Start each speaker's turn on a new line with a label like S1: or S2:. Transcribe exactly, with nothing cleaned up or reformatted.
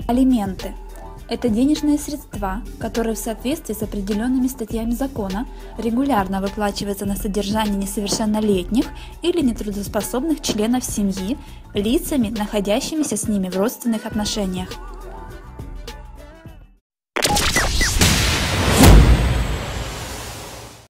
S1: Алименты – это денежные средства, которые в соответствии с определенными статьями закона регулярно выплачиваются на содержание несовершеннолетних или нетрудоспособных членов семьи лицами, находящимися с ними в родственных отношениях.